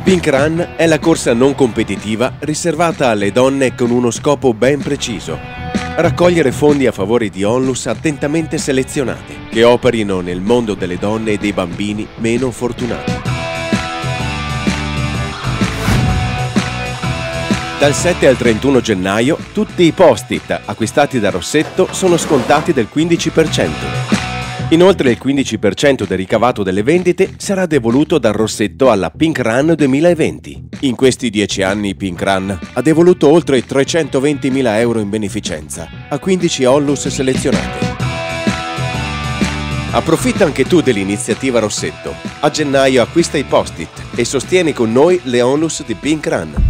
Pink Run è la corsa non competitiva riservata alle donne con uno scopo ben preciso: raccogliere fondi a favore di onlus attentamente selezionate, che operino nel mondo delle donne e dei bambini meno fortunati. Dal 7 al 31 gennaio tutti i post-it acquistati da Rossetto sono scontati del 15%. Inoltre il 15% del ricavato delle vendite sarà devoluto dal Rossetto alla Pink Run 2020. In questi 10 anni Pink Run ha devoluto oltre 320.000 euro in beneficenza a 15 onlus selezionate. Approfitta anche tu dell'iniziativa Rossetto. A gennaio acquista i post-it e sostieni con noi le onlus di Pink Run.